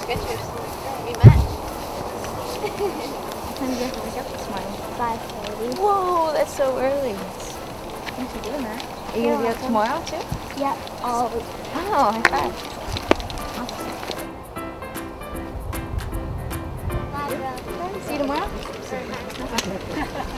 Sketchers. We met. What time do you have to wake up this morning? 5:30. Whoa, that's so early. Thanks for doing that. Are you going to be out tomorrow too? Yep. All Oh, high five. Awesome. Bye, bro. See you tomorrow?